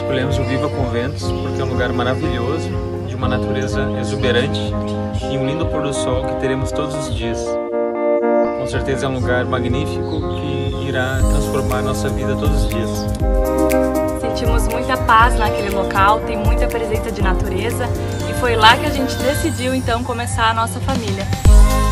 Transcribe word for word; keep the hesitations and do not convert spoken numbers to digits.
escolhemos o Viva Conventos porque é um lugar maravilhoso, de uma natureza exuberante e um lindo pôr do sol que teremos todos os dias. Com certeza é um lugar magnífico que irá transformar nossa vida todos os dias. Sentimos muita paz naquele local, tem muita presença de natureza e foi lá que a gente decidiu então começar a nossa família.